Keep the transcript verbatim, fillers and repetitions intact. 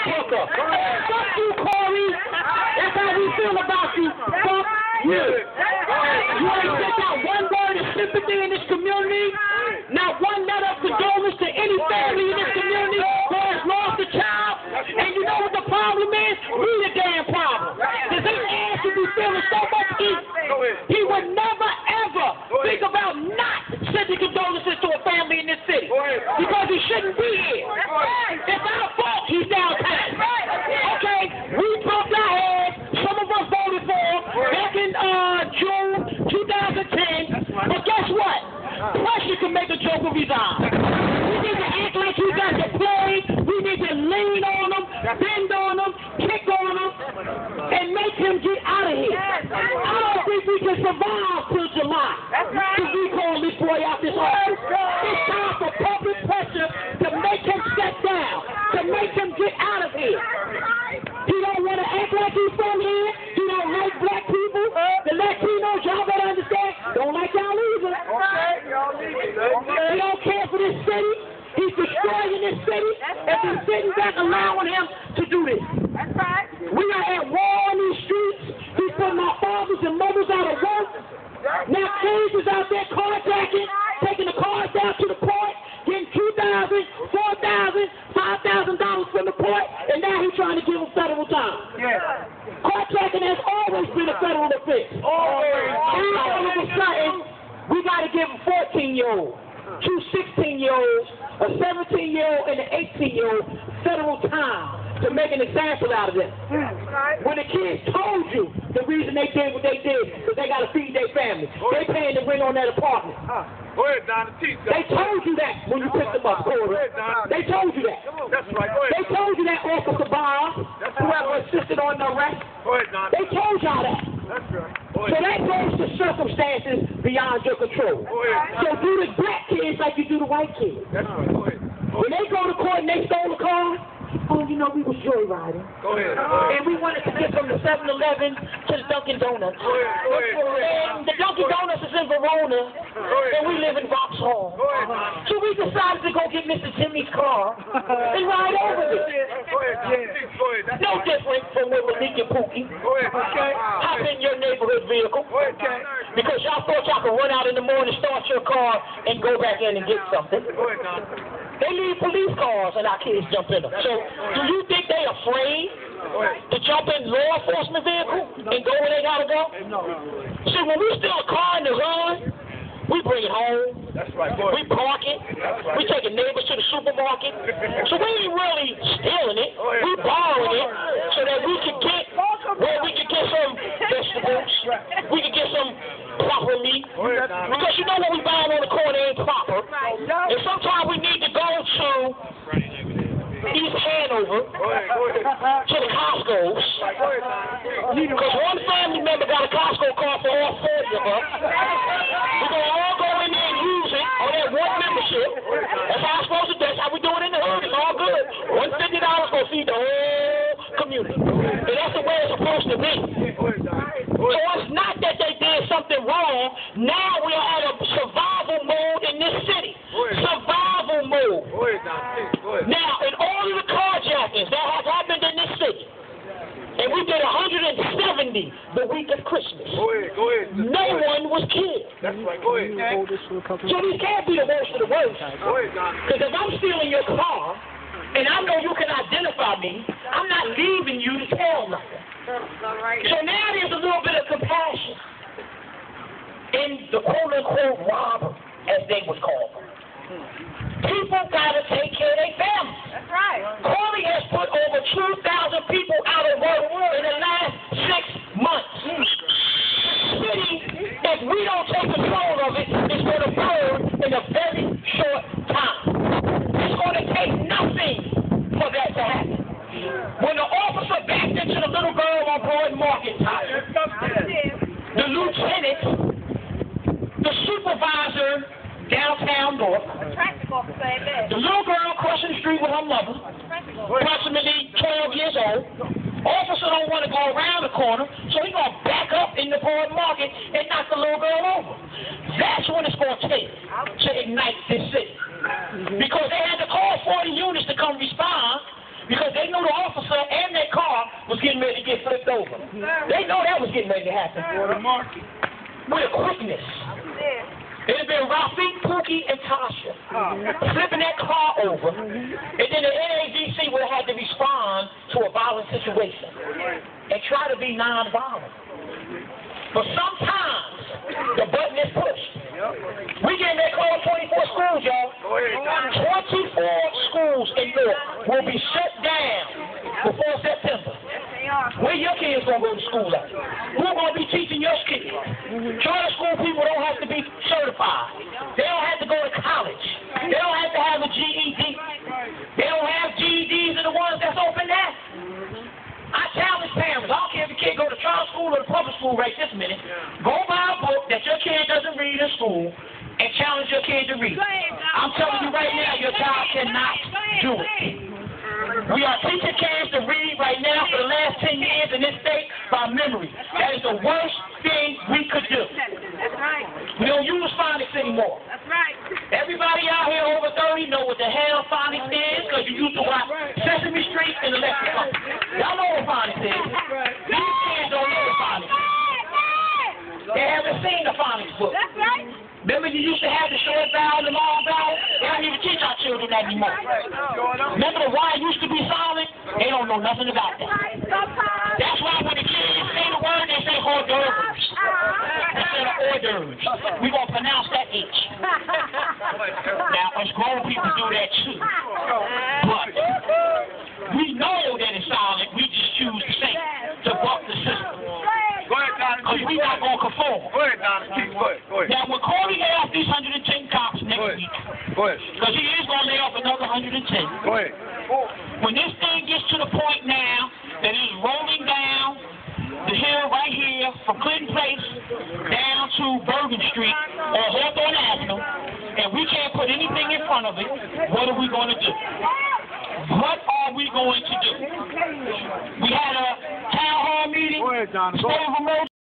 hooker. Fuck you, Corey. That's how we feel about you. Fuck you. You ain't sent out one word of sympathy in this community. Not one letter of condolence to any family in this community who has lost a child. And you know what the problem is? We the damn problem. Because his ass would be feeling so much heat. He would never, ever think about not sending condolences to a family in this city. Because he shouldn't be here. It's our fault he's downtown. Okay, we pumped our heads. Some of us voted for him back in uh, June two thousand ten. But guess what? Pressure can make a joke of his eyes. We need to act like he got deployed. We need to lean on him, bend on him, kick on him, and make him get out of here. I don't think we can survive till July. Because we call this boy out this office. It's time for public pressure to make him step down, to make him get out of here. He don't want to act like he's from here. He don't like black people. The Latinos, y'all better understand, don't like y'all either. He don't care for this city. He's destroying this city. And we're sitting back allowing him to do this. That's right. We are at war on these streets. He's putting our fathers and mothers out of work. Now kids is out there carjacking, taking the cars down to the port, getting two thousand dollars, four thousand dollars, five thousand dollars from the port, and now he's trying to give them federal time. Yeah. Carjacking has always been a federal offense. Always. And all of a sudden, we got to give a fourteen-year-old, two sixteen-year-olds, a seventeen-year-old, and an eighteen-year-old federal time to make an example out of them. When the kids told you the reason they did what they did is they got to feed their family. They paying the rent on that apartment. Go ahead, Don. They told you that when you picked them up, Corey. They told you that. That's right. Go ahead. They told you that, Officer Bob, whoever assisted on the arrest. Go ahead, Don. They told y'all that. That's right. So that goes to circumstances beyond your control. Go ahead. So do the black kids like you do the white kids. That's right. Go ahead. When they go to court and they stole a car, oh, you know, we was joyriding. Go ahead. Go ahead. And we wanted to get from the seven eleven to the Dunkin' Donuts. Go ahead. Go ahead. And the Dunkin' Donuts is in Verona, and we live in Vauxhall. Go ahead. So we decided to go get Mister Jimmy's car and ride over it. Go ahead. Go ahead. No different from when Malik and Pookie Go ahead. Okay. hop in your neighborhood vehicle. Go ahead. Okay. Because y'all thought y'all could run out in the morning, start your car, and go back in and get something. Go ahead, Don. They leave police cars and our kids jump in them. So do you think they afraid to jump in law enforcement vehicle and go where they gotta go? See, when we steal a car in the hood, we bring it home. That's right. Go ahead. We park it. We taking neighbors to the supermarket. So we ain't really stealing it. We borrowing it so that we can get where we can get some vegetables. We can get some proper meat. Because you know what we buying on the corner ain't proper. And sometimes we need to go to East Hanover to the Costco's. Because one family member got a Costco card for all forty of us. We're going to all go in there and use it on that one membership. That's how it's supposed to do. That's how we do it in the hood. It's all good. one hundred fifty dollars going to feed the whole community. And that's the way it's supposed to be. So it's not that they did something wrong. Now we are at a survival mode in this city. Survival mode. Now, in all of the carjackings that have happened in this city, and we did one hundred seventy the week of Christmas, Go ahead. Go ahead. no one was killed. That's right. Go ahead. So these can't be the worst of the worst. Go ahead, Don. Because if I'm stealing your car, and I know you can identify me, I'm not leaving you to tell nothing. So now there's a little bit of compassion in the quote-unquote robber, as they would call them. People got to take care of their families. That's right. Corey has put over two thousand people out of work in the last six months. The city, if we don't take control of it, is going to burn in a very short time. It's going to take nothing for that to happen. When the officer backed into the little girl on Broad Market tire, the lieutenant, the supervisor downtown North, the little girl crossing the street with her mother, approximately twelve years old, officer don't want to go around the corner, so he's going to back up in the Broad Market and knock the little girl over. That's what it's going to take to ignite this city. Because they had to call forty units to come respond, because they know the officer They know that was getting ready to happen. With quickness. It had been Rafiq, Pookie, and Tasha flipping that car over, and then the N A D C would have had to respond to a violent situation and try to be non-violent. But sometimes the button is pushed. We getting that call twenty-four schools, y'all. twenty-four schools in York will be shut down before September. Where your kids gonna go to school at? Who gonna be teaching your kids? Charter school people don't have to be certified. They don't have to go to college. They don't have to have a G E D. They don't have G E Ds are the ones that's open now. I challenge parents. I don't care if the kid go to charter school or the public school right this minute. Go buy a book that your kid doesn't read in school and challenge your kid to read. I'm telling you right now, your child cannot do it. We are teaching kids to read right now for the last ten years in this state by memory. That is the worst thing we could do. That's right. We don't use phonics anymore. That's right. Everybody out here over thirty know what the hell phonics is because you used to watch Sesame Street and Electric Company. Y'all know what phonics is. These kids don't know what phonics is. They haven't seen the phonics book. That's right. Remember you used to have the short vowel and the long vowel? They don't even teach our children that anymore. Remember the Y used to be silent? They don't know nothing about that. That's why when the kids say the word, they say hors d'oeuvres instead of hors d'oeuvres. We're going to pronounce that H. Now, us grown people do that too. But we know that it's silent. We just choose to say it to buck the system. Go ahead, Donnie. Because we're not going to conform. Go ahead, Donnie. Keep go ahead. Go ahead. Now, when Corey lay off these one hundred ten cops next Go ahead. week, Go ahead. because he is going to lay off another one hundred ten. Go ahead. When this thing gets to the point now that it's rolling down the hill right here from Clinton Place down to Bergen Street or Hawthorne Avenue, and we can't put anything in front of it, what are we going to do? What are we going to do? We had a town hall meeting. Go ahead, Donnie. Go State ahead. of emergency.